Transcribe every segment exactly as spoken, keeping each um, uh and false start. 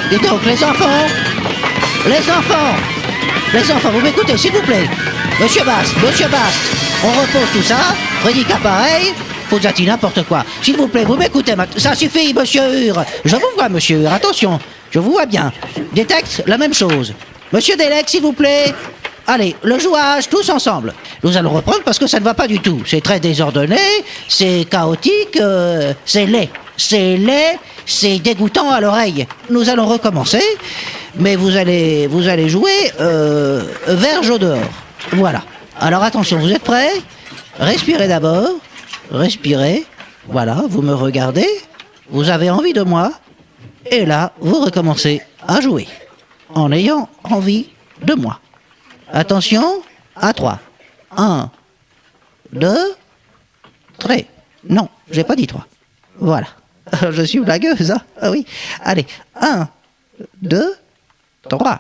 Et donc, les enfants, les enfants, les enfants, vous m'écoutez, s'il vous plaît. Monsieur Bast, Monsieur Bast, on repose tout ça. Freddy pareil. Faut-il n'importe quoi. S'il vous plaît, vous m'écoutez maintenant. Ça suffit, Monsieur Hure. Je vous vois, Monsieur Hure. Attention, je vous vois bien. Détecte, la même chose. Monsieur Delec, s'il vous plaît. Allez, le jouage, tous ensemble. Nous allons reprendre parce que ça ne va pas du tout. C'est très désordonné, c'est chaotique, euh, c'est laid. C'est laid, c'est dégoûtant à l'oreille. Nous allons recommencer, mais vous allez, vous allez jouer euh, verge au dehors. Voilà. Alors attention, vous êtes prêts? Respirez d'abord. Respirez. Voilà, vous me regardez. Vous avez envie de moi. Et là, vous recommencez à jouer en ayant envie de moi. Attention, à trois. Un, deux, trois. Non, j'ai pas dit trois. Voilà. Je suis blagueuse, hein? Ah oui. Allez, un, deux, trois.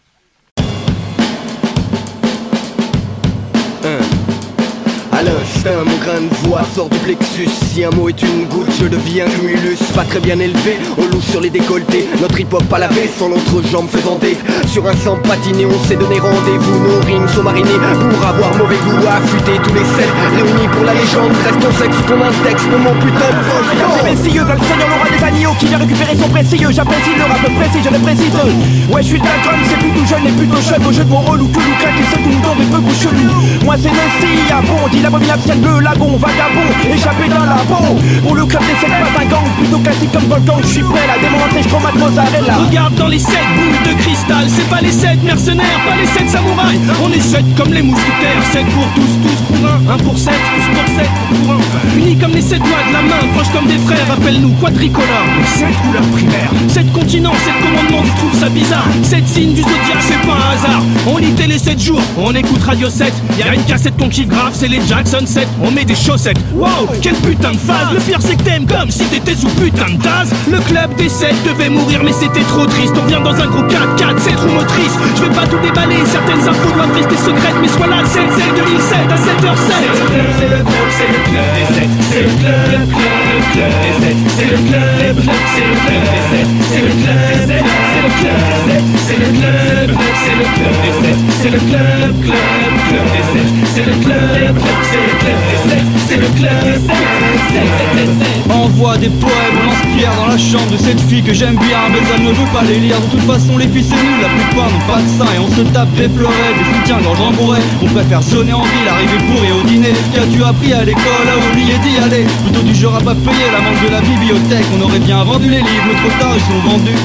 À l'instinct, mon grain de voix sort du plexus. Si un mot est une goutte, je deviens cumulus. Pas très bien élevé, on louche sur les décolletés. Notre hip-hop pas lavé, sans l'entrejambe faisant des. Sur un sang patiné, on s'est donné rendez-vous. Nos rimes sont marinées pour avoir mauvais goût. Affûter tous les sels, réunis pour la légende. Reste ton sexe sous ton index, pour mon putain de vol. C'est messieurs, dans le seigneur, le roi des agneaux qui vient récupérer son précieux. J'apprécie le rap précis, je le précise. Ouais, je suis d'un drum, c'est plutôt jeune et plutôt chef. Au jeu de mon rôle ou que nous claque, et c'est tout le temps des peu chelou. Moi, c'est le si, à bon, dit l'abominable ciel bleu, lagon, vagabond, échappé d'un labo. Pour le club des sept, pas un gang, plutôt classique comme Volcan. Je suis prêt, la démonter, je commande mozzarella. Regarde dans les sept boules de cristal, c'est pas les sept mercenaires, pas les sept samouraïs. On est sept comme les mousquetaires, sept pour tous, tous pour un, un pour sept, tous pour sept, pour un. Unis comme les sept doigts de la main, proches comme des frères, appelle-nous quadricolores. Les sept couleurs primaires, sept continents, sept commandements, tu trouves ça bizarre. Sept signes du zodiaque, c'est pas un hasard. On lit télé sept jours, on écoute Radio sept. Y'a une cassette qu'on kiffe grave, c'est les Jackson sept. On met des chaussettes, wow, quelle putain de phase. Le pire c'est que t'aimes comme si t'étais sous putain de tasse. Le club des sept devait mourir mais c'était trop triste. On vient dans un gros quatre quatre, sept roues motrices. Je vais pas tout déballer, certaines infos doivent rester secrètes. Mais sois là le sept sept deux mille sept à sept heures sept. C'est le club, c'est le club des sept. C'est le club, le club, le club des sept. C'est le club, le club, c'est le club des sept. C'est le club des sept, c'est le club des sept. C'est le club, le club, c'est le club des sept. C'est le club, club, club des sept. C'est le club, le club, c'est le club des sept. C'est le club des sept, sept, sept, sept. Envoie des poèmes, on lance-pierre dans la chambre de cette fille que j'aime bien, mais elle ne veut pas les lire. De toute façon les filles c'est nul, la plupart n'ont pas de sein. Et on se tape des fleurets, des soutiens-gorge rembourrés. On préfère sonner en ville, arriver bourré au dîner. Qu'as-tu appris à l'école, à oublier d'y aller? Plutôt du genre à pas payer la manque de la bibliothèque. On aurait bien vendu les livres, mais trop tard ils sont vendus.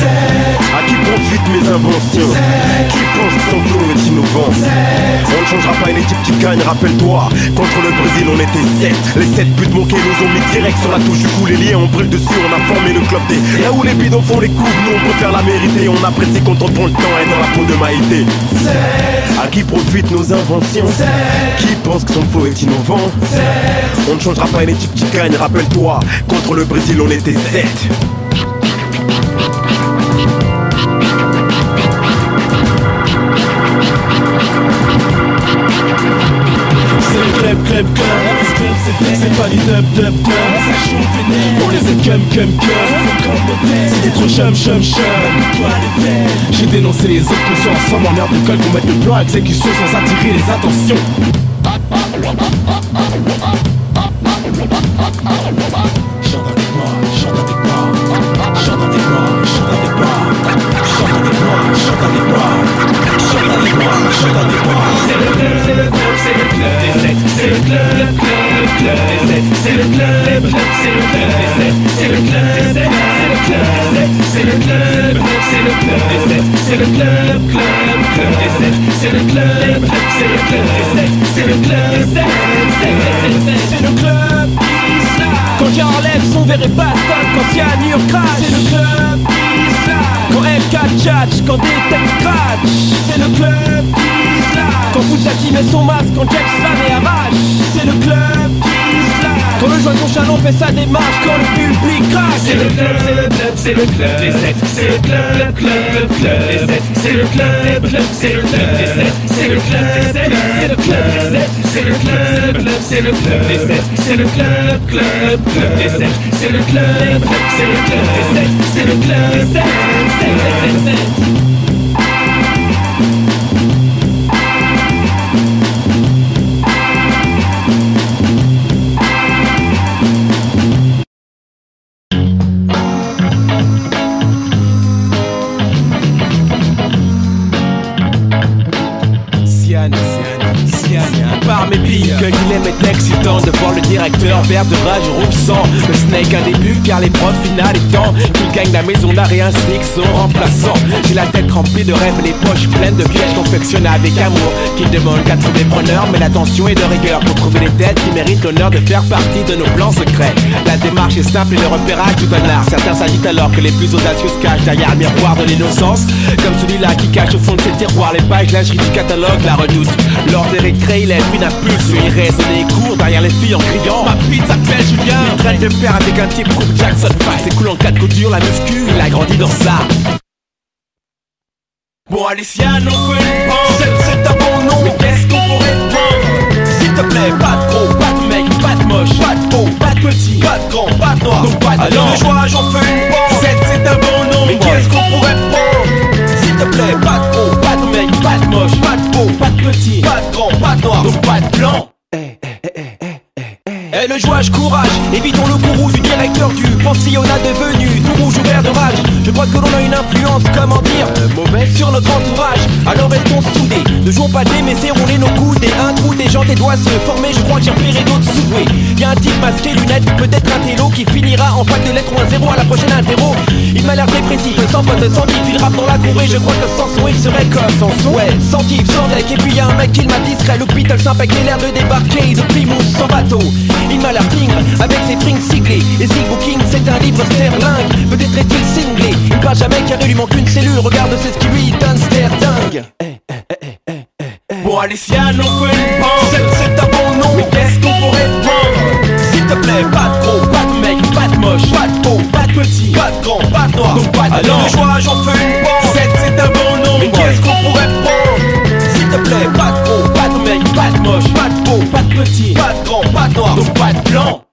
À qui profitent mes inventions? Qui pense que son flow est innovant? On ne changera pas une équipe qui gagne, rappelle-toi. Contre le Brésil on était sept. Les sept buts manqués nous ont mis direct sur la touche. Du coup les liens on brûle dessus, on a formé le club des. Là où les bidons font les coups, nous on préfère la mériter. On apprécie quand on prend le temps et dans la peau de Maïté. À qui profitent nos inventions? Qui pense que son flow est innovant? On ne changera pas une équipe qui gagne, rappelle-toi. Contre le Brésil on était sept. Club, club, club, c'est pas du dub, dub, dub. Ça chauffe vénère, on les aide cum, cum, cum. C'était trop chum, chum, chum. J'ai dénoncé les autres qu'on soit ensemble en heure d'école, qu'on mette le plan à exécution sans attirer les attentions. Chante avec moi, chante avec moi. Chante avec moi, chante avec moi. Chante avec moi, chante avec moi. Chante avec moi, chante avec moi. C'est le club, c'est le club, c'est le club des sept. C'est le club, le club, le club des sept. C'est le club, le club, c'est le club des sept. C'est le club des sept, c'est le club des sept. C'est le club, c'est le club des sept. C'est le club, club, club des sept. C'est le club, le club, c'est le club des sept. C'est le club des sept, sept, sept, sept. C'est le club Islam. Quand j'enlève son verre et baston, quand Cyanure crash. C'est le club Islam. Quand L quatre tchatch, quand des textes scratch. C'est le club Islam. Quand Fouchaki met son masque, quand Jack Slam et Arrache. C'est le club Islam. Quand le Rejoins ton chaland, fais sa démarche quand le public crache. C'est le club, c'est le club, c'est le club des sept. C'est le club, club, club des sept. C'est le club, club, c'est le club des sept. C'est le club des sept, c'est le club des sept. C'est le club, club, c'est le club des sept. C'est le club, club, club des sept. C'est le club, club, c'est le club des sept. C'est le club des sept, sept, sept, sept, sept. Par mes billes, que Guilhem est excitant de voir le directeur vert de rage roussant. Le Snake un début car les profs final étant qu'il gagne la maison d'arrêt ainsi que son remplaçant. J'ai la tête remplie de rêves, les poches pleines de pièges confectionnés avec amour, qui ne demandent qu'à trouver preneurs, mais l'attention est de rigueur pour trouver les têtes qui méritent l'honneur de faire partie de nos plans secrets. La démarche est simple et le repérage tout un art. Certains s'agitent alors que les plus audacieux se cachent derrière le miroir de l'innocence, comme celui-là qui cache au fond de ses tiroirs les pages lingerie du catalogue la redoute. Lors des récré, il a une impulse, il raisonnait court derrière les filles en criant ma pizza s'appelle Julien. Il traîne de pair avec un type coupe Jackson five. C'est cool en quatre coups durs, la muscu, il a grandi dans ça. Bon Alicia, non fais une pente. C'est un bon nom, mais qu'est-ce qu'on pourrait te prendre? S'il te plaît, pas de gros, pas de mec, pas de moche, pas de beau, pas de petit, pas de grand, pas de noir, donc pas de alors de joie, j'en fais une pente. C'est un bon nom, mais qu'est-ce qu'on pourrait te prendre? S'il te plaît, pas de gros, pas de mec, pas de moche, pas de beau, pas de petit, pas de grand, pas de noir, donc pas de blanc. Eh, eh, eh, eh, eh, eh. Eh le jouage, courage, évitons le gourou du directeur du pensionnat devenu tout rouge ouvert de rage. Je crois que l'on a une influence, comment dire, euh, mauvaise sur notre entourage. Alors restons soudés, ne jouons pas des mais serrons-les nos coudes. Et un trou des gens, tes doigts se former, je crois que j'ai repéré d'autres sous-doués. Y'a un type masqué, lunettes, peut-être un télo qui finira en fac de lettres ou un zéro à la prochaine interro. Il m'a l'air dépressif, sans pote, sans kiff, il rappe dans la cour et je crois que sans son il serait comme sans son. Ouais, sans kiff, sans deck, et puis y'a un mec qui m'a distrait, l'hôpital sympa qui a l'air de débarquer de Plymouth sans bateau. Il m'a l'air tingre avec ses frings siglés. Et Zig Booking c'est un livre sterling, peut-être est-il cinglé. Une page jamais carré lui manque une cellule, regarde c'est ce qui lui donne ster dingue. Eh, eh, eh, eh, eh, eh. Bon Alicia, non fais une pente. C'est un bon nom, mais qu'est-ce qu'on pourrait te prendre? S'il te plaît, pas de gros, pas de mec, pas de moche, pas de beau, pas de petit, pas de grand, pas de noir, donc pas de alors de joie, j'en fais une pente. C'est un bon nom, mais qu'est-ce qu'on pourrait te prendre? S'il te plaît, pas de gros, pas de mec, pas de moche, pas de beau, pas de petit, pas de grand, pas de noir, donc pas de blanc.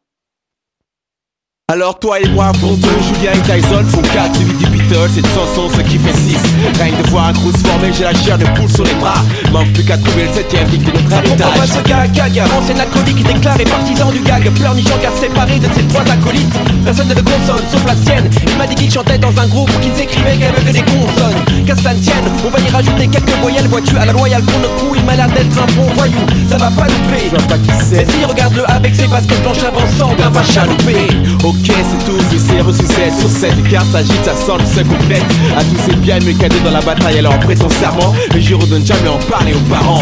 Alors toi et moi pour deux, Julien et Tyson font quatre, suivi du Beatles et de Sanson, ce qui fait six. Rien de voir un gros se former, j'ai la chair de poule sur les bras. Manque plus qu'à trouver le septième pic de notre héritage. On pas ce gars, gaga, ancien alcoolique déclaré partisan du gag. Pleurnichant car séparé de ses trois acolytes. Personne ne le console, sauf la sienne. Il m'a dit qu'il chantait dans un groupe qui ne s'écrivait qu'avec des consonnes. Qu'à cela ne tienne, on va y rajouter quelques voyelles. Vois-tu, à la loyale pour le coup, il m'a l'air d'être un bon voyou. Ça va pas louper, je vois pas qui c'est. Mais si, regarde-le avec ses baskets blanches avançant, ben va chalouper. Ok, c'est tout, puis c'est reçu sept sur sept. Car s'agite, ça sent le seul complète. À tous ces biens, mes cadets dans la bataille, alors prête ton serment. Mais je redonne jamais en parler aux parents.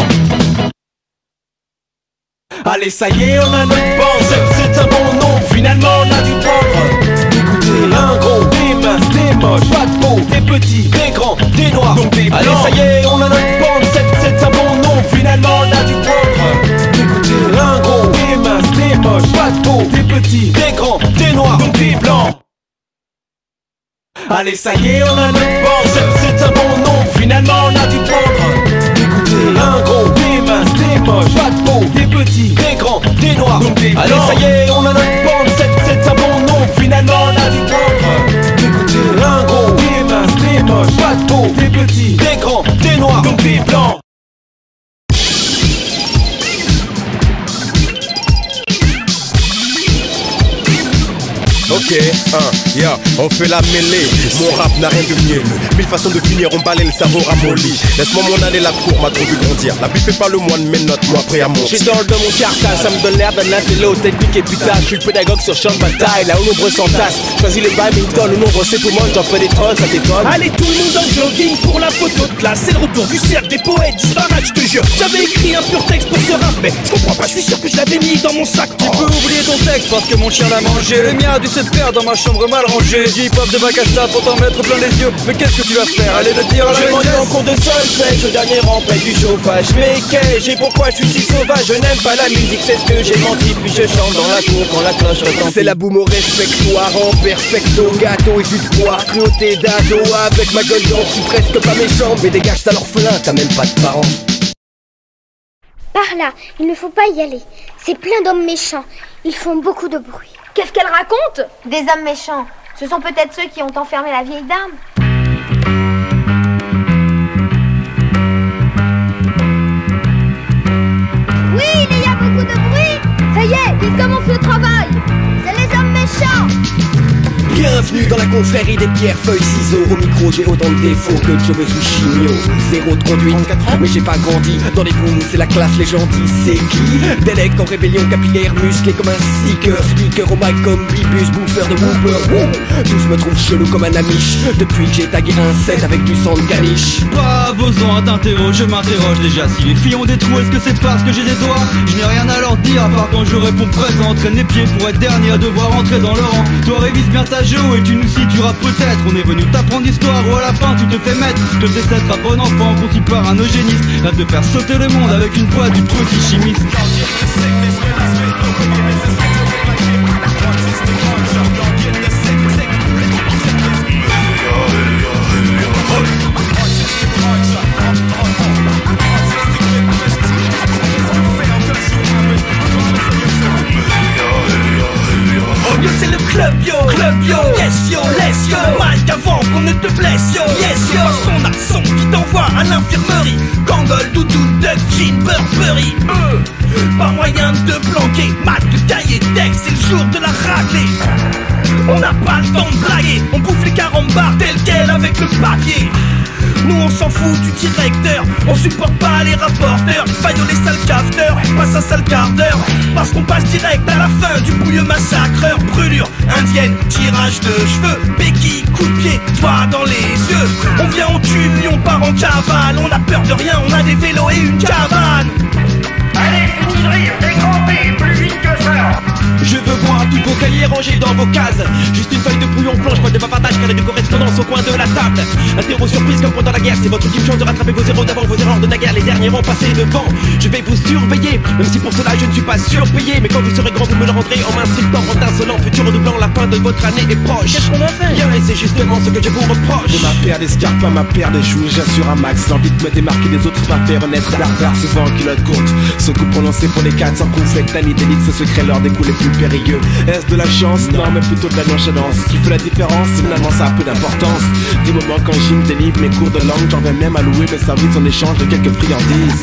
Allez, ça y est, on a notre bande. C'est un bon nom, finalement on a dû prendre. Écoutez, un gros, des minces, des moches, pas de beau, des petits, des grands, des noirs, donc des blancs. Allez, ça y est, on a notre bande. C'est un bon nom, finalement on a dû prendre. Écoutez, un gros, des minces, des moches, pas de beau, des petits, des grands, des noirs, donc des blancs. Allez, ça y est, on a notre bande. C'est un bon nom, finalement on a dû prendre. Écoutez, un gros, des minces, des moches, pas de beau, des petits, des grands, des noirs, donc des blancs. Allez, ça y est, on a notre bande. C'est un bon nom, finalement on a dû prendre. Écoutez, un gros, des minces, des moches, pas de beau, des petits, des grands, des noirs, donc des blancs. Ok, hein, yeah, on fait la mêlée. Mon rap n'a rien de mielleux. Mille façons de finir, on balaye le cerveau ramolli. Laisse-moi mon année, la cour m'a trop vu grandir. La bille fait pas le moine, mais note moi prêt à monter. J'idole de mon cartage, ça me donne l'air d'un intello technique et putain. Je suis pédagogue sur champ de bataille, là où nombre s'entasse. Choisis les badminton, le nombre c'est tout le monde, j'en fais des trolls, ça t'étonne. Allez tout le monde en jogging pour la photo de classe. C'est le retour du cercle des poètes disparate, je te jure. J'avais écrit un pur texte pour ce rap, mais je comprends pas, je suis sûr que je l'avais mis dans mon sac. Tu peux oublier ton texte parce que mon chien l'a mangé. Le mien a dû se laisser perdre dans ma chambre mal rangée. Dis pop de bac à sable pour t'en mettre plein les yeux. Mais qu'est-ce que tu vas faire? Allez le dire à la Je m'en en cours de solfège, au dernier rang près du chauffage. Mais qu'ai-je et pourquoi je suis si sauvage? Je n'aime pas la musique, c'est ce que j'ai menti. Puis je chante dans la cour quand la cloche retentit. C'est la boum au respectoire, en perfecto. Gâteau et jus de poire, clouté d'ado. Avec ma gueule d'or, je suis presque pas méchant. Mais dégage ça l'orphelin, t'as même pas de parents. Par là, il ne faut pas y aller. C'est plein d'hommes méchants. Ils font beaucoup de bruit. Qu'est-ce qu'elle raconte? Des hommes méchants. Ce sont peut-être ceux qui ont enfermé la vieille dame. Oui, il y a beaucoup de bruit. Ça y est, ils commencent le travail. C'est les hommes méchants. Bienvenue dans la confrérie des pierres, feuilles, ciseaux. Au micro j'ai autant de défauts que Joe sous chimio. Zéro de conduite, mais j'ai pas grandi. Dans les booms c'est la classe, les gentils. C'est qui? Délect en rébellion, capillaire, musclé comme un sticker. Speaker au mic comme Bibus, bouffeur de whooper. Tous me trouvent chelou comme un amiche depuis que j'ai tagué un set avec du sang de caniche. Pas besoin d'interroger, je m'interroge déjà. Si les filles ont des trous, est-ce que c'est parce que j'ai des doigts? Je n'ai rien à leur dire à part quand je réponds présent. Traîne les pieds pour être dernier à devoir entrer dans le rang. Toi révise bien ta géo et tu nous situeras peut-être. On est venu t'apprendre l'histoire ou à la fin tu te fais mettre. Je te fais être un bon enfant conçu par un eugéniste. Rêve de faire sauter le monde avec une boîte du petit chimiste. Yo c'est le club yo, club yo, yes yo, laisse yo le mic avant qu'on ne te blesse yo, yes yo. Parce qu'on a son qui t'envoie à l'infirmerie. Kangol, doudou, duck, jean, Burberry. euh, Pas moyen de planquer, mat, cahier, texte, c'est le jour de la raclée. On n'a pas le temps de blaguer, on bouffe les carambars tel quel avec le papier. Nous on s'en fout du directeur, on supporte pas les rapporteurs. Faillot les sales cafteurs, passe un sale quart d'heure. Parce qu'on passe direct à la fin du bouilleux massacreur. Brûlure indienne, tirage de cheveux, béquille, coup de pied, toi dans les yeux. On vient, on tue, puis on part en cavale. On a peur de rien, on a des vélos et une cabane. Allez, fini de rire, décrompez, plus vite que ça. Je veux voir tous vos cahiers rangés dans vos cases. Juste une feuille de brouillon blanche, pas de bavardage, carré de correspondance au coin de la table. Interro surprise comme pendant la guerre, c'est votre ultime chance de rattraper vos zéros d'avant, vos erreurs de naguère, les derniers vont passer devant. Je vais vous surveiller, même si pour cela je ne suis pas surpayé. Mais quand vous serez grand, vous me le rendrez en m'insultant, en insolent, futur redoublant, la fin de votre année est proche. Qu'est-ce qu'on a fait? Rien, et c'est justement ce que je vous reproche. De ma paire d'escarpes à ma paire de choux, j'assure un max. L'envie de me démarquer des autres, pas faire naître barbare, souvent en culotte courte. Ce coup prononcé pour les quatre sans confect, un idélique, ce secret lors des coups les plus périlleux. Est-ce de la chance? Non, mais plutôt de la nonchalance. Ce qui fait la différence, finalement ça a peu d'importance. Du moment quand j'y me délivre mes cours de langue, j'en vais même à louer mes services en échange de quelques friandises.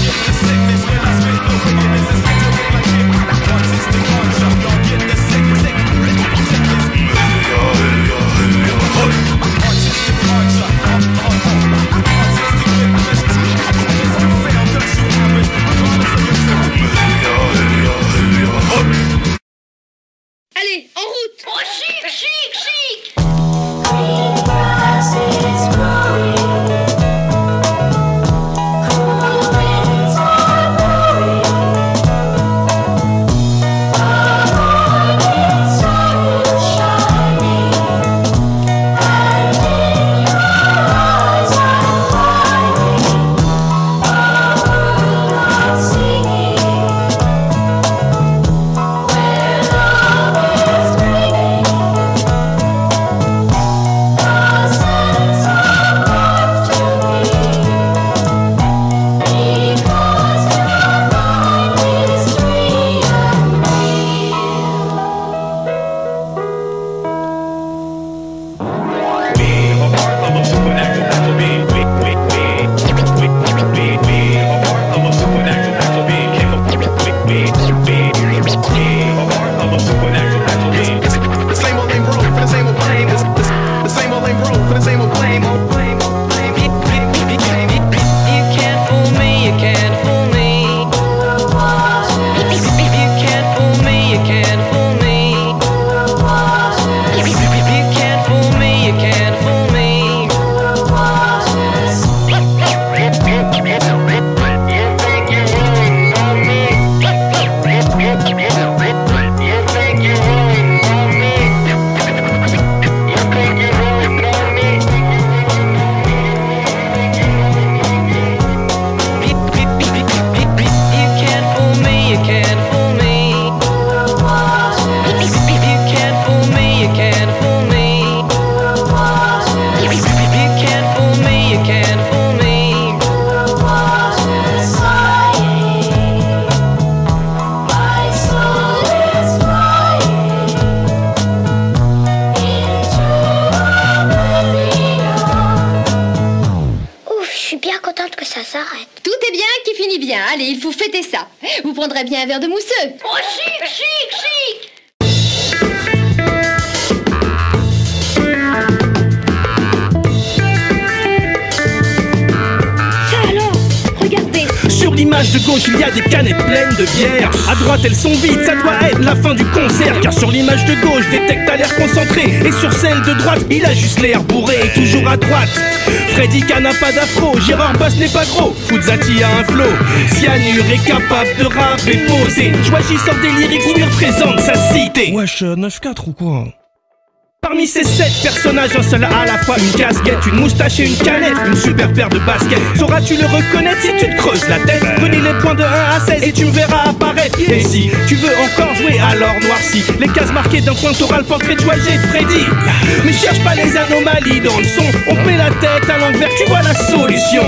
Allez, en route. Oh, chic, chic, chic. s'arrête. Tout est bien qui finit bien. Allez, il faut fêter ça. Vous prendrez bien un verre de mousseux. Oh, chic, chic, chic. Ça alors, regardez. Sur l'image de gauche, il y a des canettes pleines de bière. À droite, elles sont vides, ça doit être la fin du concert. Car sur l'image de gauche, détecte à l'air concentré. Et sur celle de droite, il a juste l'air bourré. Et toujours à droite, Freddy K n'a pas d'afro. Gérard Bass n'est pas gros, Fuzati a un flow. Cyanure est capable de rapper posé. Joachim sort des lyrics où il représente sa cité. Wesh, neuf quatre ou quoi? Parmi ces sept personnages, un seul a à la fois une casquette, une moustache et une canette, une super paire de baskets. Sauras-tu le reconnaître si tu te creuses la tête? Connais les points de un à seize et tu me verras apparaître. Et si tu veux encore jouer, alors noircis les cases marquées d'un point, t'auras le portrait de Joachim et de Freddy. Mais cherche pas les anomalies dans le son, on te met la tête à l'envers, tu vois la solution.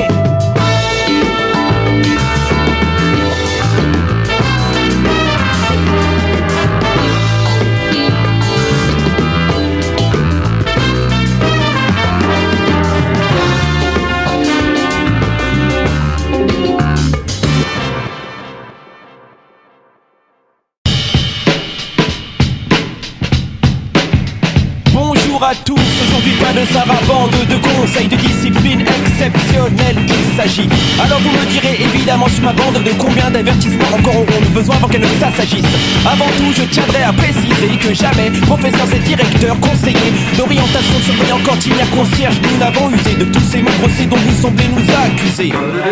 Bonjour à tous, aujourd'hui pas de sarabande, de conseils de discipline exceptionnelle il s'agit. Alors vous me direz évidemment sur ma bande de combien d'avertissements encore aurons-nous besoin avant qu'elle ne s'agisse. Avant tout je tiendrai à préciser que jamais professeurs et directeurs, conseillers d'orientation, surveillants, cantinières, concierges, nous n'avons usé de tous ces mots grossiers dont vous semblez nous accuser.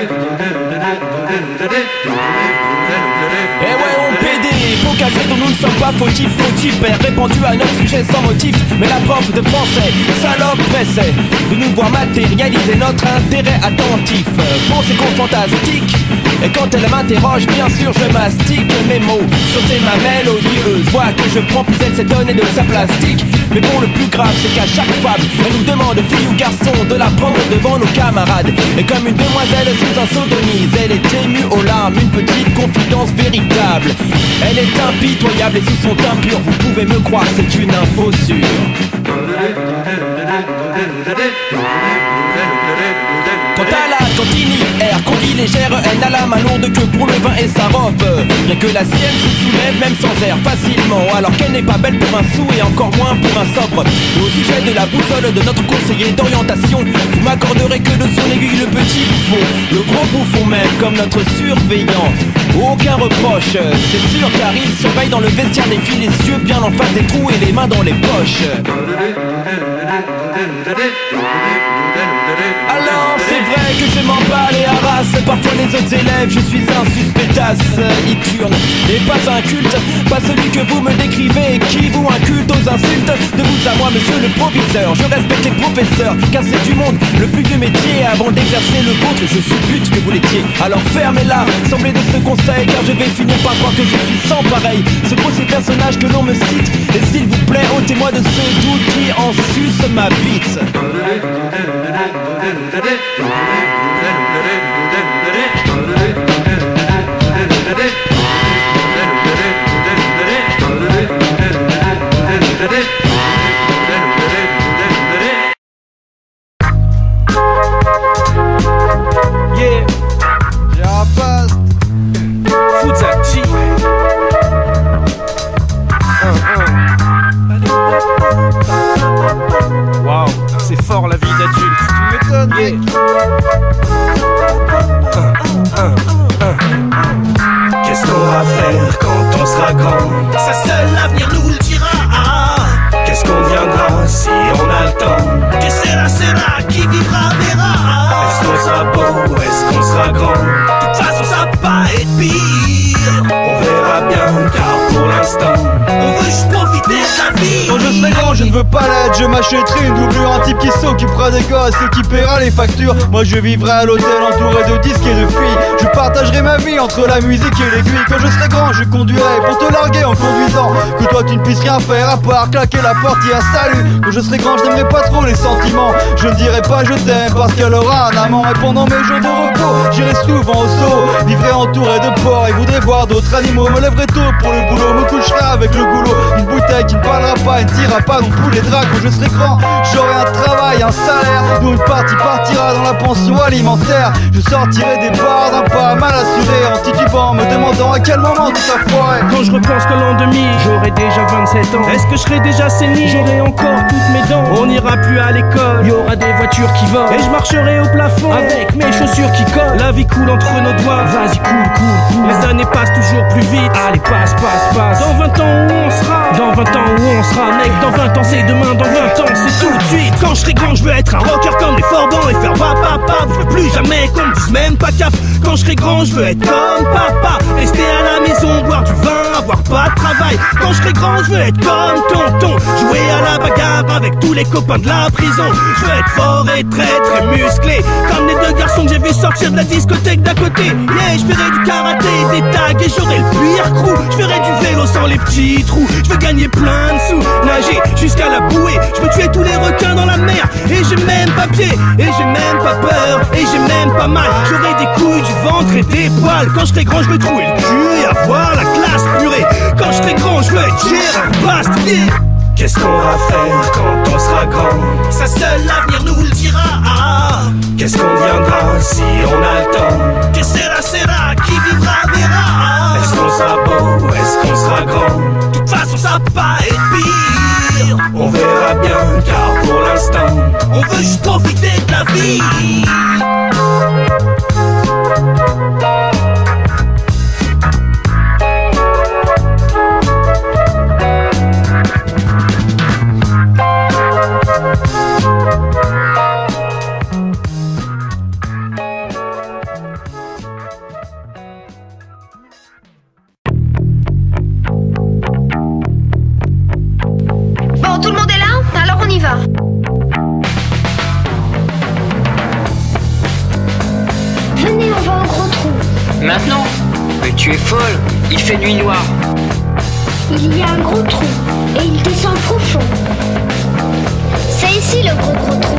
Eh ouais on pédé, beau casé dont nous ne sommes pas fautifs, fautifs, père répandu à notre sujet sans motif. Mais la prof de français, salope pressait de nous voir matérialiser notre intérêt attentif. Pour ces cours fantastiques, et quand elle m'interroge, bien sûr je mastique mes mots sur ces mamelles odieuses. Vois que je prends plus elle s'étonne de sa plastique. Mais bon le plus grave c'est qu'à chaque femme elle nous demande, fille ou garçon, de la prendre devant nos camarades. Et comme une demoiselle sous un sodomise, elle est émue aux larmes, une petite confidence véritable. Elle est impitoyable et sous son teint pur, vous pouvez me croire, c'est une info sûre. Quant à la cantinière, conduit légère, elle n'a la main lourde que pour le vin et sa robe. Bien que la sienne se soulève même sans air facilement, alors qu'elle n'est pas belle pour un sou et encore moins pour un sobre. Et au sujet de la boussole de notre conseiller d'orientation, vous m'accorderez que de son aiguille le petit bouffon, le gros bouffon même comme notre surveillant. Aucun reproche, c'est sûr car il surveille dans le vestiaire des filles, les yeux bien en face des trous et les mains dans les poches. Alors c'est vrai que je m'en bats les harasse. Parfois les autres élèves, je suis un suspectasse iturne et pas un culte, pas celui que vous me décrivez, qui vous inculte aux insultes. De vous à moi monsieur le proviseur, je respecte les professeurs, car c'est du monde le plus vieux métier. Avant d'exercer le vôtre, je suppute que vous l'étiez. Alors fermez-la, semblez de ce conseil, car je vais finir par croire que je suis sans pareil. Ce beau ces personnages que l'on me cite, et s'il vous plaît, ôtez-moi de ce doute qui en suce ma bite. Yeah, yeah, bust. Fuzati. Waouh, c'est fort la vie d'adulte. Tu m'étonnes, yeah. Qu'est-ce qu'on va faire quand on sera grand? Ça seul l'avenir nous le dira. Qu'est-ce qu'on deviendra si on a le temps? Que c'est là, c'est là, qui vivra verra. Est-ce qu'on sera beau, est-ce qu'on sera grand? De toute façon ça va pas être pire. On verra bien car pour l'instant on veut juste profiter de la vie. Quand je serai grand, je ne veux pas l'être, je m'achèterai une doublure, un type qui s'occupera des gosses et qui paiera les factures. Moi je vivrai à l'hôtel entouré de disques et de filles. Je partagerai ma vie entre la musique et l'aiguille. Quand je serai grand, je conduirai pour te larguer en conduisant. Que toi tu ne puisses rien faire à part claquer la porte et un salut. Quand je serai grand, je n'aimerai pas trop les sentiments. Je ne dirai pas je t'aime parce qu'elle aura un amant. Et pendant mes jours de repos, j'irai souvent au zoo. Vivrai entouré de porcs et voudrais voir d'autres animaux. Me lèverai tôt pour le boulot, me coucherai avec le goulot. Une bouteille qui ne parlera pas et ne tirera pas non plus les draps. Quand je serai grand, j'aurai un travail, un salaire, dont une partie partira dans la pension alimentaire. Je sortirai des bars d'un pas mal assuré, en titubant, me demandant à quel moment tout a foiré. Quand je repense que l'an deux mille, j'aurai déjà vingt-sept ans. Est-ce que je serai déjà sénile? J'aurai encore toutes mes dents. On n'ira plus à l'école, il y aura des voitures qui volent, et je marcherai au plafond avec mes chaussures qui collent. La vie coule entre nos doigts, vas-y coule, coule, coule. Les années passent toujours plus vite, allez passe, passe, passe. Dans vingt ans où on sera? Dans vingt ans où on sera? Mec, dans vingt ans c'est demain, dans vingt ans c'est tout de suite. Quand je serai grand, je veux être un rocker comme les Forbans et faire papa, papa. Je veux plus jamais qu'on me dise même pas cap. Quand je serai grand, je veux être comme papa, rester à la maison, boire du vin, avoir pas de travail. Quand je serai grand, je veux être comme tonton, jouer à la bagarre avec tous les copains de la prison. Je veux être fort et très très musclé, comme les deux garçons que j'ai vu sortir de la discothèque d'à côté. Yeah, je ferai du karaté, des tags et j'aurai le pire crew. Je ferai du vélo sans les petits trous. Je veux gagner plein de sous, nager jusqu'à la bouée. Je veux tuer tous les requins dans la mer, et j'ai même pas pied, et j'ai même pas peur, et j'ai même pas mal. J'aurai des couilles, du ventre et des poils. Quand je serai grand, je veux trouver le cul et avoir la classe purée. Quand je serai grand, je veux être Gérard Bastier. Qu'est-ce qu'on va faire quand on sera grand? Ça seul l'avenir nous le dira. Ah, qu'est-ce qu'on deviendra si on a le temps? Que sera, sera, qui vivra verra. Est-ce qu'on sera beau, est-ce qu'on sera grand? De toute façon ça peut pas être pire. On verra bien car pour l'instant on veut juste profiter de la vie. Bon, tout le monde est là? Alors on y va. Venez, on va au gros trou. Maintenant? Mais tu es folle, il fait nuit noire. Il y a un gros trou et il descend profond. C'est ici le gros gros trou.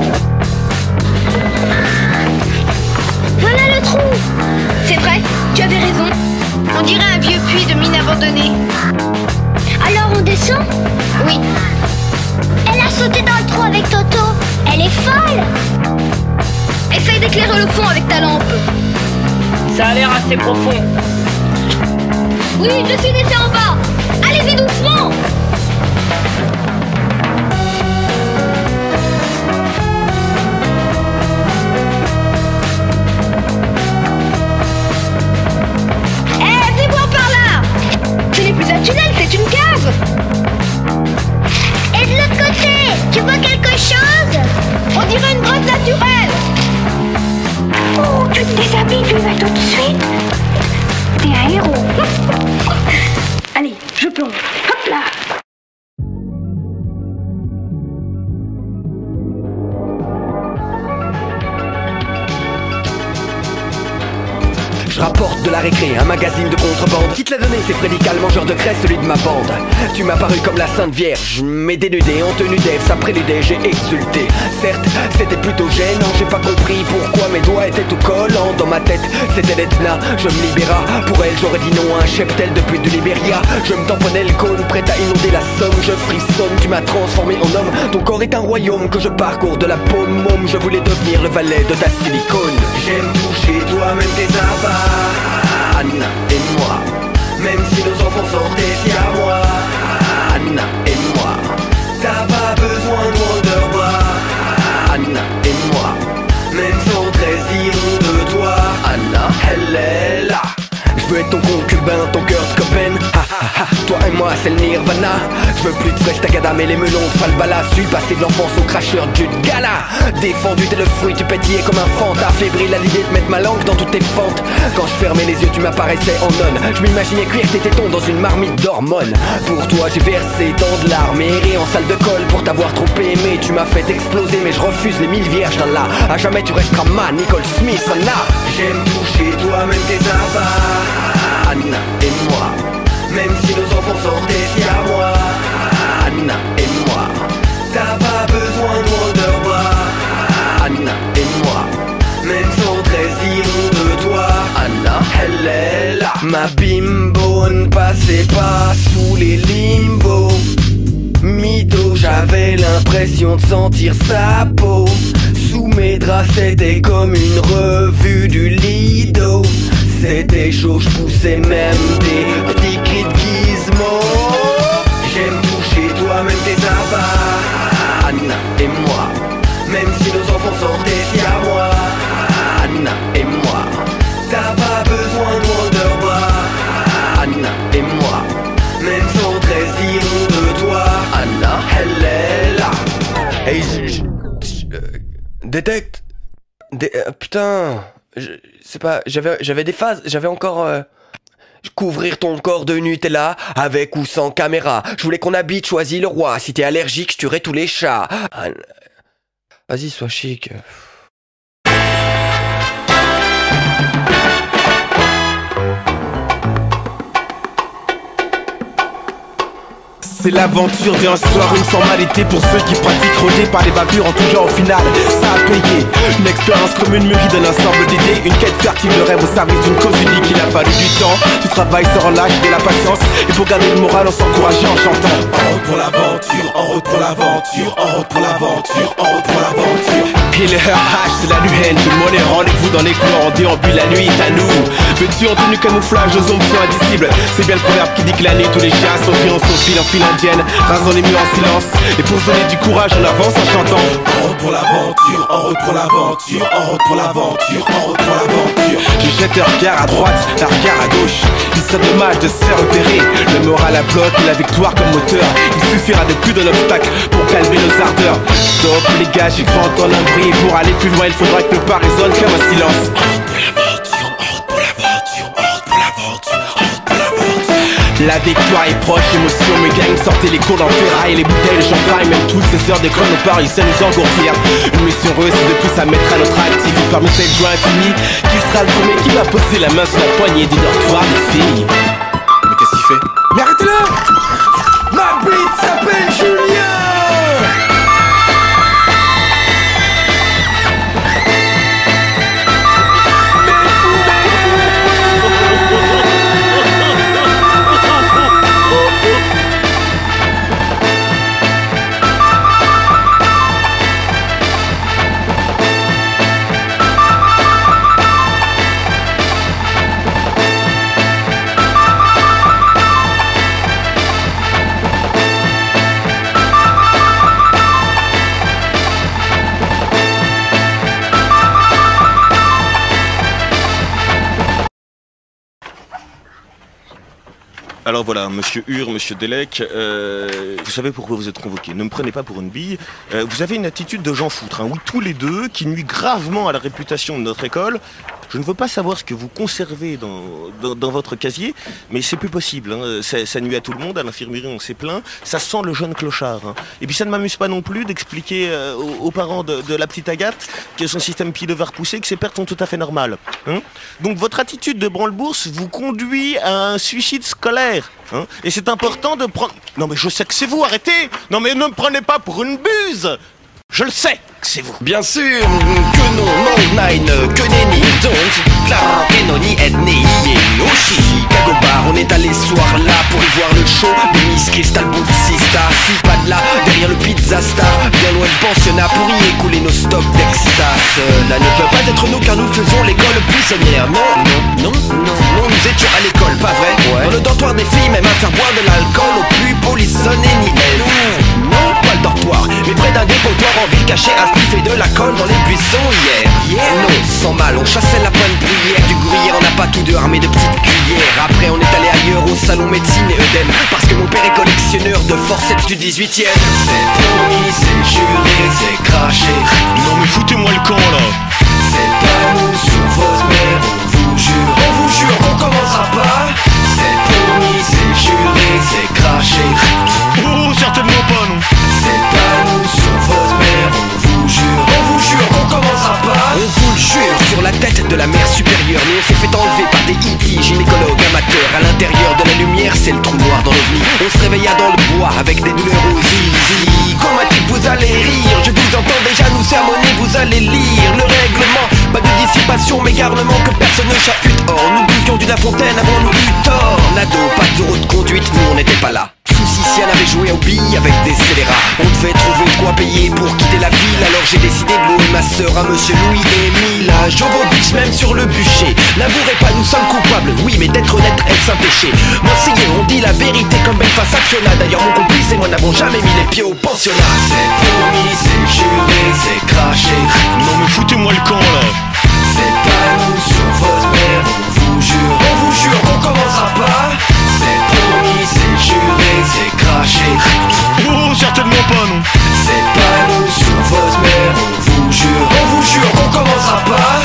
Voilà le trou. C'est vrai, tu avais raison. On dirait un vieux puits de mine abandonné. Alors on descend? Oui. Elle a sauté dans le trou avec Toto. Elle est folle. Essaye d'éclairer le fond avec ta lampe. Ça a l'air assez profond. Oui, je suis laissé en bas. Allez-y doucement. Eh, fais-moi par là. Ce n'est plus un tunnel, c'est une cave. Et de l'autre côté, tu vois quelque chose? On dirait une grotte naturelle. Oh, tu te déshabilles, tu y vas tout de suite. T'es un héros. Allez, je plonge. Hop là. Je rapporte de la récré, un magazine de contrebande. Qui te l'a donné? C'est Frédical, mangeur de graisse, celui de ma bande. Tu m'as paru comme la Sainte Vierge, mais dénudé en tenue d'Ève, ça préludait, j'ai exulté. Certes, c'était plutôt gênant, j'ai pas compris pourquoi mes doigts étaient tout collants. Dans ma tête, c'était l'Etna, je me libéra. Pour elle, j'aurais dit non à un cheptel de pute du Libéria. Je me tamponnais le cône, prêt à inonder la Somme. Je frissonne, tu m'as transformé en homme. Ton corps est un royaume que je parcours de la paume. Môme, je voulais devenir le valet de ta silicone. J'aime toucher toi-même tes abats, Anna et moi, même si nos enfants sortaient à moi. Anna et moi, t'as pas besoin de Wonderbra. Anna et moi, même sans treize diront de toi. Anna, elle est là. Je veux être ton concubin, ton Kurt Cobain. Ha ha ha, toi et moi c'est le Nirvana. Je veux plus de fresh tagada mais les melons de Falbala. Suis passé de l'enfance au cracheur du gala. Défendu t'es le fruit, tu pétillais comme un fanta. Fébrile à l'idée de mettre ma langue dans toutes tes fentes. Quand je fermais les yeux tu m'apparaissais en nonne. Je m'imaginais cuire tes tétons dans une marmite d'hormones. Pour toi j'ai versé tant de larmes, erré en salle de colle pour t'avoir trop aimé. Tu m'as fait exploser mais je refuse les mille vierges d'Allah. À jamais tu resteras ma Nicole Smith, Anna. J'aime toucher toi-même tes abats, Anna et moi, même si nos enfants sortaient à moi. Anna et moi, t'as pas besoin de Wonderbra. Anna et moi, même sans treize diront de toi. Anna, elle est là. Ma bimbo ne passait pas sous les limbos, l'impression de sentir sa peau. Sous mes draps c'était comme une revue du Lido. C'était chaud, je poussais même des petits cris de gizmo. J'aime toucher toi, même tes abats, Anna et moi. Même si nos enfants sortaient si à moi, Anna et moi. T'as pas besoin de Wonderbra, Anna et moi. Même sans treize diront de toi, Anna, elle est là. Hey, je... je, je euh, détecte Dé, euh, putain, c'est pas... J'avais j'avais des phases, j'avais encore... Euh, couvrir ton corps de Nutella, avec ou sans caméra. Je voulais qu'on habite, choisis le roi. Si t'es allergique, je tuerai tous les chats. Ah, vas-y, sois chic. C'est l'aventure d'un soir, une formalité pour ceux qui pratiquent, rodés par les bavures en tout genre. Au final, ça a payé. Une expérience comme une mûrie d'un ensemble d'idées. Une quête fertile de rêve au service d'une cause unique. Il a fallu du temps, du travail, se relâche, de la patience. Et pour garder le moral, on s'encourageait en chantant. En route pour l'aventure, en route pour l'aventure, en route pour l'aventure, en route pour l'aventure. Et le H, c'est la luhaine, tout le monde est rendez-vous dans les cours. On déambule, la nuit est à nous. Vêtus en tenue camouflage, aux ombres sont indicibles. C'est bien le proverbe qui dit que la nuit, tous les chiens sont pris, on s'enfile en file indienne. Rasons les murs en silence. Et pour se donner du courage, on avance en chantant. En route pour l'aventure, en route pour l'aventure, en route pour l'aventure, en route pour l'aventure. Je jette un regard à droite, un regard à gauche. Il serait dommage de se faire repérer. Le moral à bloc, la victoire comme moteur. Il suffira de plus d'un obstacle pour calmer nos ardeurs. Stop les gars, j'ai cru entendre un bruit. Pour aller plus loin, il faudra que le pas résonne comme un silence. En route pour l'aventure, en route pour l'aventure, en route pour l'aventure, en route pour l'aventure. La victoire est proche, émotion me gagne. Sortez les cours d'enferraille, les bouteilles de champagne. Même toutes ces heures de chronoparis, ça nous engourdir. Une mission heureuse, c'est de plus à mettre à notre actif. Parmi ces joies infinies, qui sera le premier qui va poser la main sur la poignée du dortoir des filles. Mais qu'est-ce qu'il fait? Mais arrêtez-le! Ma bite s'appelle Julien! Alors voilà, monsieur Hur, monsieur Delec, euh, vous savez pourquoi vous êtes convoqués. Ne me prenez pas pour une bille. Euh, vous avez une attitude de gens foutre, hein, oui, tous les deux, qui nuit gravement à la réputation de notre école. Je ne veux pas savoir ce que vous conservez dans, dans, dans votre casier, mais c'est plus possible. Hein. Ça, ça nuit à tout le monde, à l'infirmerie on s'est plaint. Ça sent le jeune clochard. Hein. Et puis ça ne m'amuse pas non plus d'expliquer euh, aux, aux parents de, de la petite Agathe que son système pileux va repousser, que ses pertes sont tout à fait normales. Hein. Donc votre attitude de branle-bourse vous conduit à un suicide scolaire. Hein. Et c'est important de prendre... Non mais je sais que c'est vous, arrêtez! Non mais ne me prenez pas pour une buse! Je le sais que c'est vous. Bien sûr que non, non, nine, que nenni, don't, claro que non, ni ethnie, Oshi, Chicago Bar, on est allé ce soir là pour y voir le show de Miss Crystal Boutsista, si pas de là, derrière le Pizza Star, bien loin de pensionnat pour y écouler nos stocks d'extase. Là ne peut pas être nous car nous faisons l'école buissonnière. Non, non, non, non, non, nous étions à l'école, pas vrai? Ouais. Dans le dortoir des filles, même à faire boire de l'alcool au plus polissonné ni elle. Non, pas le dortoir, mais près d'un dépotoir en ville caché à sniffer de la colle dans les buissons hier. Yeah. Non, sans mal, on chassait la pointe bruyère du gruyère, on n'a pas tous deux armé de petites cuillères. Après on est allé ailleurs au salon médecine et œdème, parce que mon père est collectionneur de forceps du dix-huitième. C'est promis, c'est juré, c'est craché. Non mais foutez-moi le camp là. C'est pas nous sur vos mères, on vous jure, on vous jure qu'on commencera pas. C'est promis, c'est juré, c'est craché. Oh, certainement pas non. C'est pas nous sur vos mères, on vous jure, on vous jure qu'on commencera pas. On vous le jure, sur la tête de la mer supérieure, nous on s'est fait enlever par des hippies, gynécologues amateurs. À l'intérieur de la lumière, c'est le trou noir dans l'ovni. On se réveilla dans le bois avec des douleurs aux zizi. Chromatique, vous allez rire, je vous entends déjà nous sermonner, vous allez lire le règlement. Pas de dissipation, mais garnement que personne ne chahute. Or, nous buvions du La Fontaine, avons-nous eu tort? Nado, pas de route de conduite, nous on n'était pas là. Souci si elle avait joué aux billes avec des scélérats. On devait trouver quoi payer la ville, alors j'ai décidé de louer ma sœur à monsieur Louis-Émile Jovovich, même sur le bûcher. N'avouerez pas, nous sommes coupables, oui, mais d'être honnête est un péché. Marseillais, on dit la vérité comme belle face à Fiona. D'ailleurs, mon complice et moi n'avons jamais mis les pieds au pensionnat. C'est promis, c'est juré, c'est craché. Non mais foutez-moi le camp là. C'est pas nous sur votre mère, on vous jure. On vous jure qu'on commencera pas. C'est promis, c'est juré, c'est craché. Oh, certainement pas, non. C'est pas nous sur votre mère, on vous jure. On vous jure qu'on commencera pas.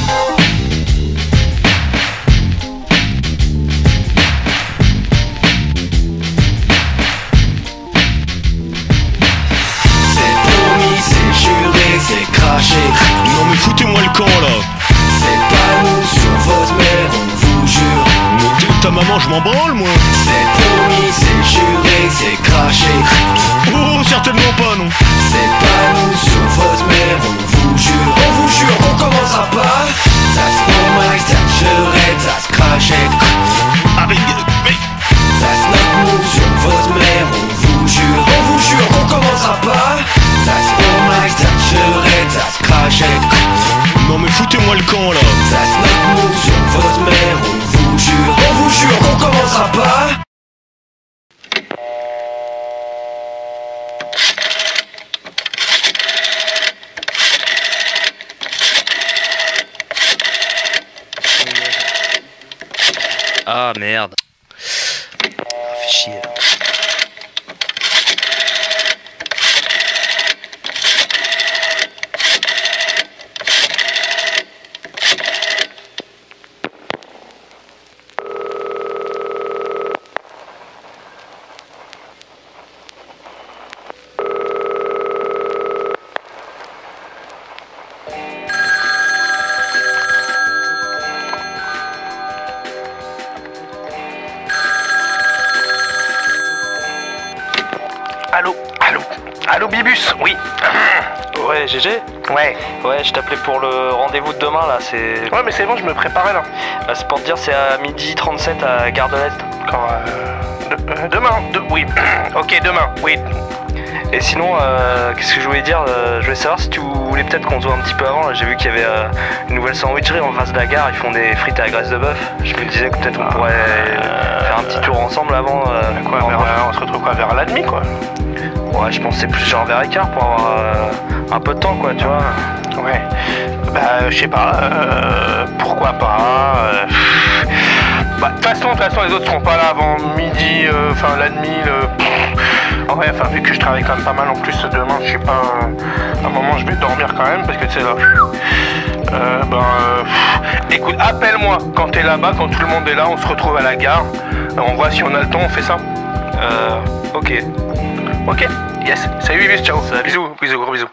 C'est promis, c'est juré, c'est craché. Non mais foutez-moi le camp là. C'est pas nous sur votre mère, on vous jure. Mais ta maman, je m'en branle moi. C'est promis, c'est juré, c'est craché. Oh, certainement pas, non. C'est pas nous sur votre mère, on vous jure. On vous jure qu'on commencera pas. Das Moment, das juré, das craché. Ah mais... mais... Das not nous sur votre mère, on vous jure. On vous jure qu'on commencera pas. Das Moment, das juré, das craché. Non mais foutez-moi le camp là. Das not nous sur votre mère, on vous jure. On vous jure qu'on commencera pas. Ah merde. Ah, fait chier. Allô, allô, allô Bibus, oui. Ouais, G G. Ouais. Ouais, je t'appelais pour le rendez-vous de demain là, c'est... Ouais mais c'est bon, je me préparais là. Bah, c'est pour te dire, c'est à midi trente-sept à Gare de l'Est. Quand euh, de, euh, Demain, de, oui. Ok, demain, oui. Et sinon, euh, qu'est-ce que je voulais dire euh, Je voulais savoir si tu voulais peut-être qu'on se voit un petit peu avant. Là, j'ai vu qu'il y avait euh, une nouvelle sandwicherie en face de la gare, ils font des frites à la graisse de bœuf. Je me disais que peut-être on pourrait euh, faire un petit tour ensemble avant. Euh, quoi, vers, euh, on se retrouve quoi, vers la demi quoi. Ouais, je pense que c'est plus genre vers écart pour avoir euh, un peu de temps quoi, tu vois. Ouais. Bah, je sais pas, euh, pourquoi pas. Euh, bah, de toute façon, de toute façon, les autres seront pas là avant midi, enfin euh, la demi, le... Ouais, enfin, vu que je travaille quand même pas mal en plus demain, je sais pas, à un moment je vais dormir quand même, parce que tu sais là... Euh, ben, euh, écoute, appelle-moi quand t'es là-bas, quand tout le monde est là, on se retrouve à la gare, on voit si on a le temps, on fait ça. Euh, ok. Ok, yes, salut Bibus, ciao, salut. Bisous, bisous, gros bisous.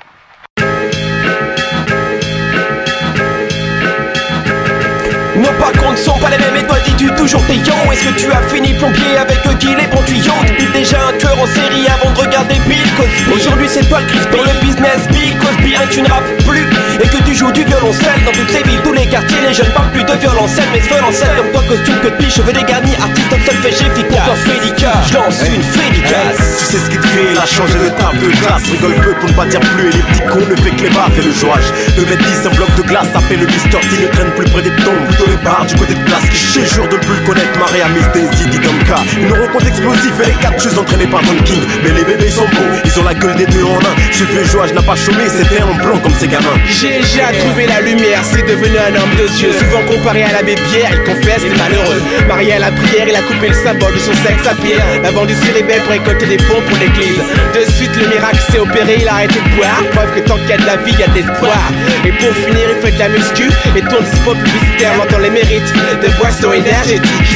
Nos parcours ne sont pas les mêmes et toi dis-tu toujours tes yon. Est-ce que tu as fini plombier avec eux qui les bons tuyaux? T'es déjà un tueur en série avant de regarder Bill Cosby. Aujourd'hui c'est toi le Crispy. Dans le business Bill Cosby, hein, tu ne rappes plus. Et que tu joues du violoncelle dans toutes les villes, tous les quartiers. Les jeunes parlent plus de violoncelle mais se veulent en selle. Comme toi costume que de biche, cheveux dégarnis, artiste en solfège efficace. Pour toi Frédica, je lance une Frédicace. Tu sais ce qui te fait, il a changé de table de glace. Rigole peu pour ne pas dire plus, et les petits cons ne fait que les baffes et le jouage. deux mètres dix, un bloc de glace, taper le mister T ne traîne plus près des tombes. Plutôt les bars du côté de place qui chez jure de ne plus le connaître. Maria, Miss Daisy, Didonka. Une rencontre explosive et les quatre choses entraînées par Don King. Mais les bébés sont beaux, ils ont la gueule des deux en un. Ce vieux jouage n'a pas chômé, c'était un blanc comme ces gamins. G G a trouvé la lumière, c'est devenu un homme de Dieu. Souvent comparé à l'abbé Pierre, il confesse les malheureux. Marié à la prière, il a coupé le symbole de son sexe à pierre. La vendu sur eBay pour récolter des fonds pour l'église. De suite le miracle s'est opéré, il a arrêté de boire. Preuve que tant qu'il y a de la vie, il y a de l'espoir. Et pour finir, il fait de la muscu et ton dispo publicitaire m'entend les mérites de boissons énergétiques.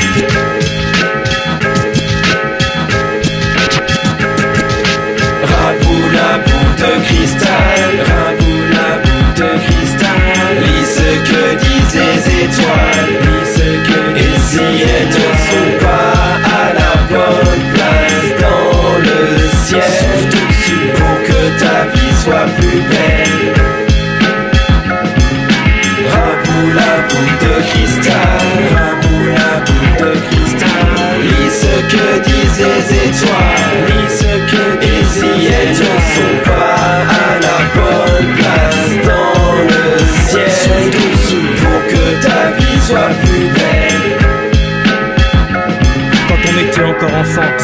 Raboule la boule de cristal, raboule la boule de cristal. Lis ce que disent les étoiles, lis ce que et si elles ne sont pas à la bonne place dans le ciel, souffle dessus pour que ta vie soit plus belle. Raboule la boule de cristal, raboule la boule de cristal. Lis ce que disent les étoiles, lis ce que et si elles ne sont pas à la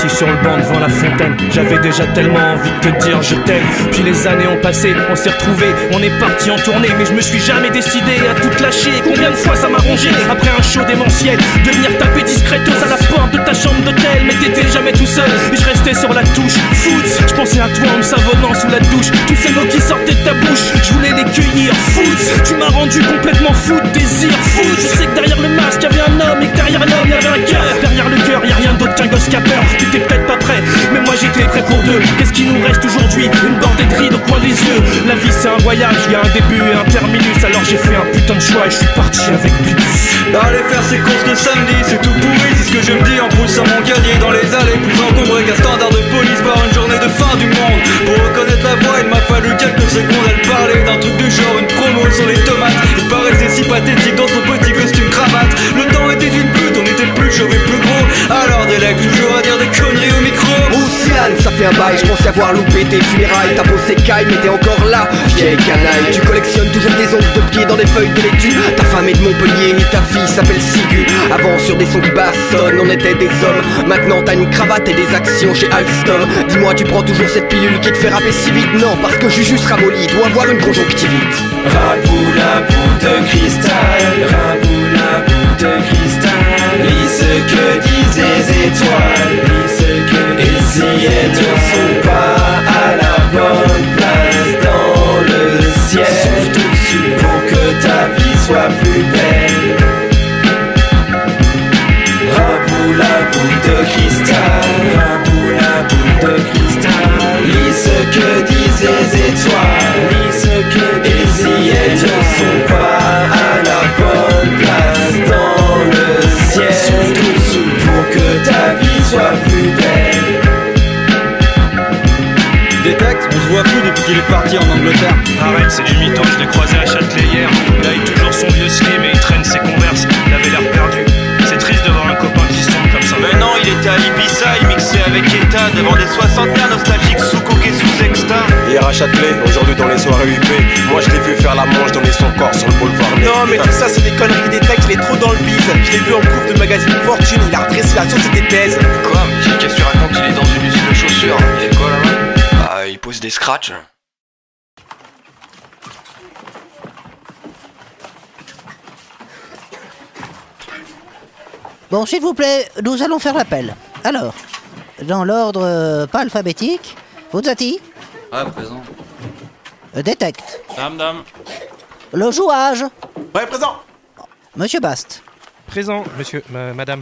assis sur le banc devant la fontaine. J'avais déjà tellement envie de te dire je t'aime. Puis les années ont passé, on s'est retrouvés, on est parti en tournée. Mais je me suis jamais décidé à tout lâcher. Combien de fois ça m'a rongé après un show démentiel de venir taper discretos à la porte de ta chambre d'hôtel. Mais t'étais jamais tout seul et je restais sur la touche. Foot, je pensais à toi en me savonnant sous la douche. Tous ces mots qui sortaient de ta bouche, je voulais les cueillir. Foot, tu m'as rendu complètement fou de désir. Foot, je sais que derrière le masque y'avait un homme et que derrière l'homme y'avait un cœur. Derrière le cœur y'a rien d'autre qu'un gosse qui a peur. T'étais peut-être pas prêt, mais moi j'étais prêt pour deux. Qu'est-ce qui nous reste aujourd'hui? Une bordée de rides au coin des yeux. La vie c'est un voyage, y'a un début et un terminus. Alors j'ai fait un putain de choix et je suis parti avec Bibus. Aller faire ses courses de samedi, c'est tout pourri, c'est ce que je me dis en poussant mon caddie dans les allées plus encombrées qu'un standard de police par une journée de fin du monde. Pour reconnaître la voix, il m'a fallu quelques secondes. Elle parlait d'un truc du genre, une promo sur les tomates. Il paraissait si pathétique dans son petit costume cravate. Le temps était une pute, on était plus chauve et plus gros. Alors délègue toujours à dire des conneries au micro. Océane, ça fait un bail, je pensais avoir loupé tes funérailles. T'as posé caille mais t'es encore là, vieille canaille. Tu collectionnes toujours des ongles de pied dans des feuilles de laitue. Ta femme est de Montpellier et ta fille s'appelle Sigu. Avant sur des sons qui bastonnent, on était des hommes. Maintenant t'as une cravate et des actions chez Alstom. Dis-moi, tu prends toujours cette pilule qui te fait rapper si vite? Non, parce que Juju sera ramolli, doit avoir une conjonctivite. Raboula boule de cristal, raboula boule de cristal. Lis ce que disent les étoiles, lis ce que disent. Et si elles ne sont pas à la bonne place dans le ciel, souffle tout dessus pour que ta vie soit plus belle. Raboula boule de cristal, raboula boule de cristal. Lis ce que disent les étoiles, lis ce que disent. Et si elles ne sont pas à la bonne place dans le ciel, souffle tout dessus pour que ta vie soit plus belle. Détecte, on se voit plus depuis qu'il est parti en Angleterre. Arrête, c'est du mytho, je l'ai croisé à Châtelet hier. Là il a toujours son vieux slim et il traîne ses converses. Il avait l'air perdu. C'est triste de voir un copain qui sombre comme ça. Mais non, il était à Ibiza, il mixait avec Eta devant des soixantaires nostalgiques sous coke et sous sexta. Hier à Châtelet, aujourd'hui dans les soirées U P. Moi je l'ai vu faire la manche, donner son corps sur le boulevard. Non mais tout ça c'est des conneries des textes, il est trop dans le bise. Je l'ai vu en couve de magazine Fortune, il a redressé la sauce et des thèses. Quoi? Mais qu'est-ce que tu racontes? Il est dans une usine de chaussures. Il fait quoi là-bas? Bah il pose des scratchs. Bon, s'il vous plaît, nous allons faire l'appel. Alors, dans l'ordre euh, pas alphabétique, Fuzzati. Ah, présent. Euh, détecte. Dame, dame. Le jouage. Ouais, présent. Monsieur Bast. Présent, monsieur, ma, madame.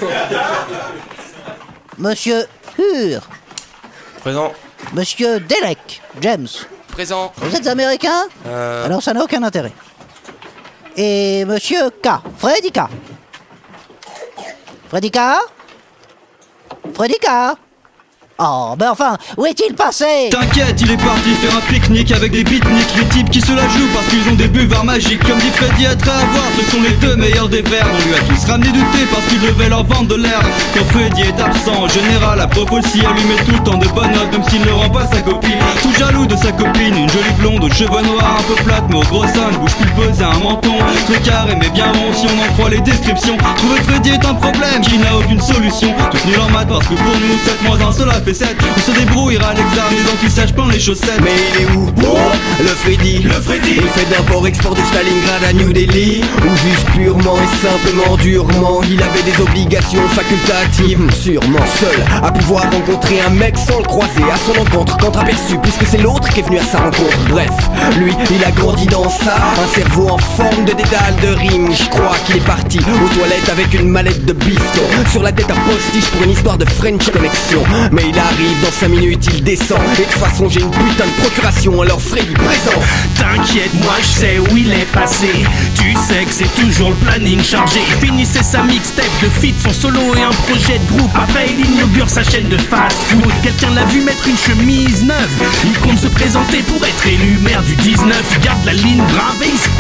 Monsieur Hur. Présent. Monsieur Delec, James. Présent. Vous êtes américain? Euh... Alors ça n'a aucun intérêt. Et monsieur K, Freddy K. Freddy K? Freddy K? Oh, ben enfin, où est-il passé? T'inquiète, il est parti faire un pique-nique avec des beatniks. Les types qui se la jouent parce qu'ils ont des buvards magiques. Comme dit Freddy, être à avoir, ce sont les deux meilleurs des verres. On lui a tous ramené du thé parce qu'ils devaient leur vendre de l'air. Quand Freddy est absent, en général, la prof aussi, elle lui met tout le temps de bonnes notes, même s'il ne rend pas sa copie. Tout jaloux de sa copine, une jolie blonde aux cheveux noirs, un peu plate, mais au gros sein, une bouche pulpeuse et un menton très carré mais bien rond si on en croit les descriptions. Trouver Freddy est un problème qui n'a aucune solution. Tous nuls en maths parce que pour nous, sept moins un cela fait sept. On se débrouillera à l'examen, les anti-sages plein les chaussettes. Mais il est où? Oh, le Freddy. Le Freddy. Il fait d'import-export de Stalingrad à New Delhi. Ou juste purement et simplement, durement, il avait des obligations facultatives. Sûrement seul à pouvoir rencontrer un mec sans le croiser à son encontre contre-aperçu, puisque c'est l'autre qui est venu à sa rencontre. Bref, lui, il a grandi dans ça, un cerveau en forme de dédale de rime. Je crois qu'il est parti aux toilettes avec une mallette de biston. Sur la tête un postiche pour une histoire de French Connection. Mais il arrive dans cinq minutes, il descend. Et de toute façon j'ai une putain de procuration, alors Freddy présent. T'inquiète, moi je sais où il est passé. Tu sais que c'est toujours le planning chargé. Il finissait sa mixtape de feat, son solo et un projet de groupe. Après il inaugure sa chaîne de fast food. Quelqu'un l'a vu mettre une chemise neuve. Il compte se présenter pour être élu maire du dix-neuf. Il garde la ligne grave et il squatte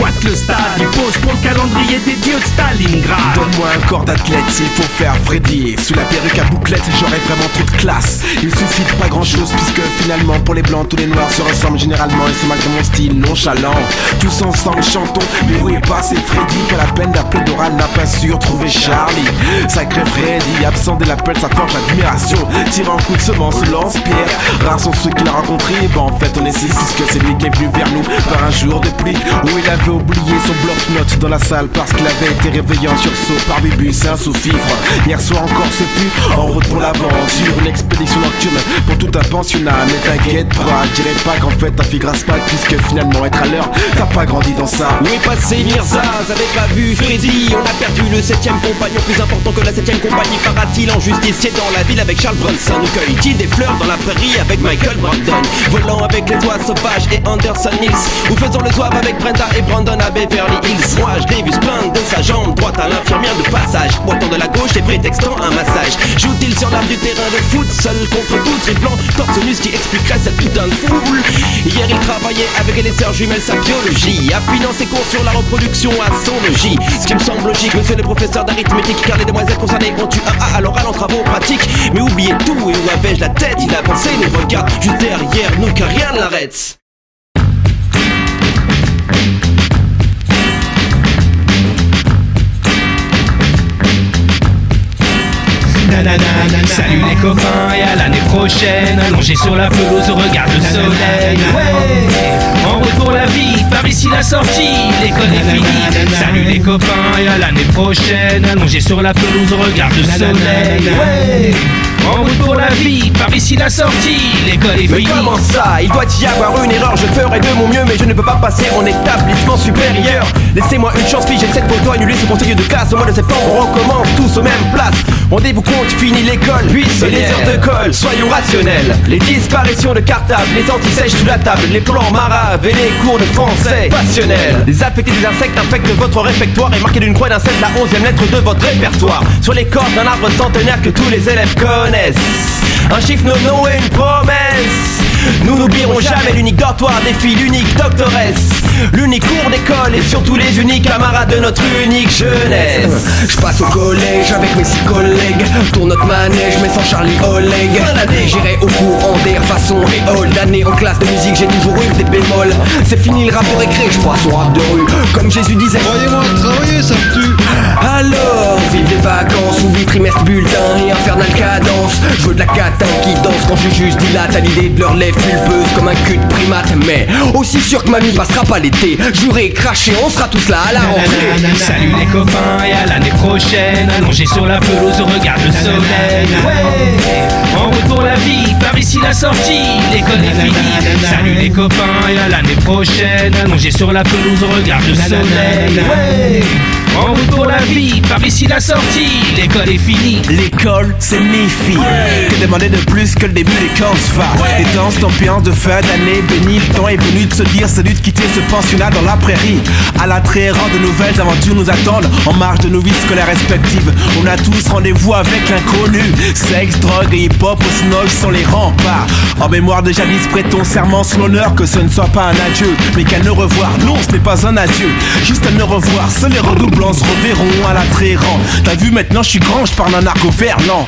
squatte le stade. Il pose pour le calendrier des dieux de Stalingrad. Donne-moi un corps d'athlète s'il faut faire Freddy. Sous la perruque à bouclette j'aurais vraiment trop de classe. Il suffit de pas grand chose puisque finalement pour les blancs tous les noirs se ressemblent généralement. Et c'est malgré mon style nonchalant. Tous ensemble chantons. Mais où est passé Freddy? Pas la peine d'appeler Dora, n'a pas su retrouver Charlie. Sacré Freddy, absent de l'appel, ça forge l'admiration. Tirant un coup de semence, lance-pierre. Rares sont ceux qu'il a rencontrés. Bah en fait on est six puisque c'est lui qui est venu vers nous par un jour de pluie où il avait oublié son bloc-notes dans la salle parce qu'il avait été réveillé en sursaut par Bébus, un sous-fifre. Hier soir encore ce fut en route pour l'aventure, une expédition nocturne pour tout un pensionnat. Mais t'inquiète pas, je dirais pas qu'en fait ta fille grasse pas puisque finalement être à l'heure, t'as pas grandi dans ça. Où est passé Mirza? J'avais pas vu Freddy. On a perdu le septième compagnon, plus important que la septième compagnie. Part-il en justicier dans la ville avec Charles Bronson? Nous cueille-t-il des fleurs dans la prairie avec Michael Brandon? Volant avec les oies sauvages et Anderson Hills, ou faisons le zouave avec Brenda et Brandon à Beverly Hills. Moi je l'ai vu se plaindre de sa jambe droite à l'infirmière de passage, boitant de la gauche et prétextant un massage. Joue-t-il sur l'arbre du terrain de foot, seul contre tout, triplant torse nu, ce qui expliquerait cette putain de foule. Hier il travaillait avec les sœurs jumelles sa biologie, affinant ses cours sur la reproduction à son logis. Ce qui me semble logique, monsieur le professeur d'arithmétique, car les demoiselles concernées ont eu un A à l'oral en travaux pratiques. Mais oubliez tout, et où avais-je la tête? Il avançait, nous regarde juste derrière nous car rien ne l'arrête. Salut les copains et à l'année prochaine. Allongé sur la pelouse, regarde le soleil. Ouais, en route pour la vie, par ici la sortie, l'école est finie. Salut les copains et à l'année prochaine. Allongé sur la pelouse, regarde le soleil. Ouais, en route pour la vie, par ici la sortie, l'école est finie. Mais comment ça? Il doit y avoir une erreur, je ferai de mon mieux mais je ne peux pas passer en établissement supérieur. Laissez-moi une chance, fille, j'ai cette photo annulée ce conseiller de classe. Au mois de septembre on recommence tous aux mêmes places. Rendez-vous compte, fini l'école, puis et les heures de colle, soyons rationnels. Les disparitions de cartables, les antisèches sous la table, les plans maraves et les cours de français passionnels. Les affectés des insectes infectent votre réfectoire et marquez d'une croix d'un sept la onzième lettre de votre répertoire. Sur les cordes d'un arbre centenaire que tous les élèves connaissent. Un chiffre nono et une promesse. Nous n'oublierons jamais l'unique dortoir des filles, l'unique doctoresse, l'unique cours d'école et surtout les uniques camarades de notre unique jeunesse. Je passe au collège avec mes six collègues, tourne notre manège mais sans Charlie Oleg. Fin d'année j'irai au cours en der façon réole. D'année en classe de musique j'ai toujours eu des bémols. C'est fini le rap de récré, je passe au rap de rue. Comme Jésus disait, croyez-moi, travailler ça me tue. Alors, vive les vacances, oublie trimestre, bulletin et infernal cadence. Je veux de la catin qui danse quand je juste dilate à l'idée de leur lèvres pulpeuse comme un cul de primate. Mais aussi sûr que mamie passera pas l'été, juré, craché, on sera tous là à la rentrée. Salut les copains et à l'année prochaine. Allongé sur la pelouse, regarde le soleil. Ouais, en route pour la vie, par ici la sortie, l'école est finie. Salut les copains et à l'année prochaine. Allongé sur la pelouse, regarde le soleil. Ouais, en route pour la vie, par ici la sortie, l'école est finie. L'école c'est mes filles, que demander de plus que le début des camps va. Et dans cette ambiance de fin d'année bénie, le temps est venu de se dire salut, de quitter ce pensionnat dans la prairie. À la trahison de nouvelles aventures nous attendent en marge de nos vies scolaires respectives. On a tous rendez-vous avec l'inconnu. Sexe, drogue et hip-hop au snog sont les remparts. En mémoire de jadis prêtons serment sur l'honneur que ce ne soit pas un adieu mais qu'un au revoir. Non, ce n'est pas un adieu, juste un au revoir. Seuls les redoublants se reverront à la trahison. T'as vu maintenant je suis grand, je parle un argot verlan.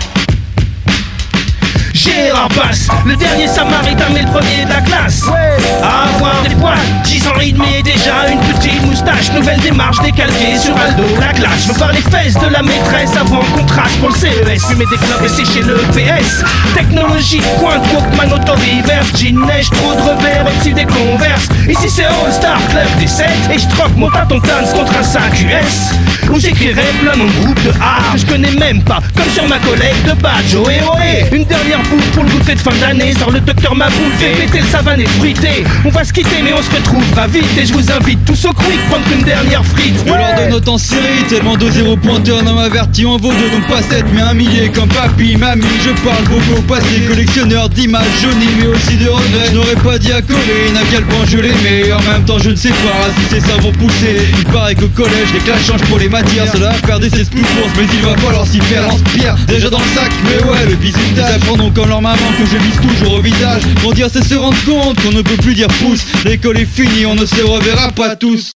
Gérard passe, le dernier samaritain mais le premier de la classe. À avoir des poils, dix ans et demi et déjà une petite moustache. Nouvelle démarche décalquée sur Aldo, la glace. Je veux voir les fesses de la maîtresse avant qu'on trace pour le C E S. Fumer des clubs et sécher le P S. Technologie, pointe, Walkman, auto-reverse. Jean, neige, trop de revers, au-dessus des converses. Ici c'est All Star Club des sept. Et je troque mon tâton Tans contre un cinq U S. Où j'écrirai plein de groupes de art que je connais même pas, comme sur ma collègue de badge. Oh et oh et une dernière bouffe pour le goûter de fin d'année. Sort le docteur m'a bouffé, mettez le savane et fruité. On va se quitter mais on se retrouvera vite. Et je vous invite tous au quick prendre une dernière frite. Ouais. Lors de notre en série, tellement de zéro pointeur dans ma vertie en vaut deux, donc pas sept mais un millier comme papy, mamie. Je parle beaucoup au passé, collectionneur d'images jaunies mais aussi de regrets. Je n'aurais pas dit à Colline à quel point je l'aimais. En même temps je ne sais pas si ces savants poussés. Il paraît qu'au collège les classes changent pour les matières. Cela va faire des cesses plus courses mais il va falloir s'y faire. Lance-pierre déjà dans le sac, mais ouais le bisutage. Ils apprendront comme leur maman que je vise toujours au visage. Grandir c'est se rendre compte qu'on ne peut plus dire pouce. L'école est finie, on ne se reverra pas tous.